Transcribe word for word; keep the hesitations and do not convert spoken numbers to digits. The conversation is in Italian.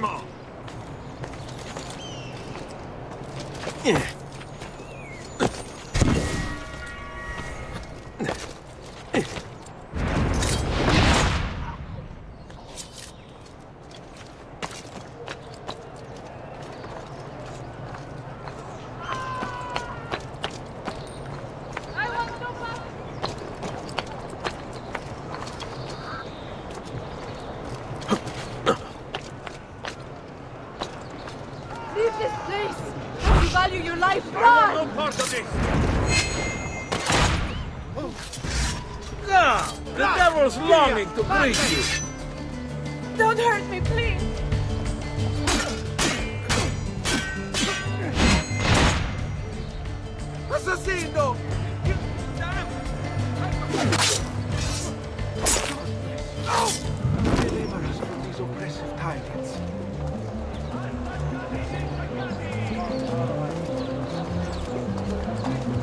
Ultimo! Leave this place! You value your life, I run! want no part of this! Come! The devil's longing to greet you! Don't hurt me, please! Assassino!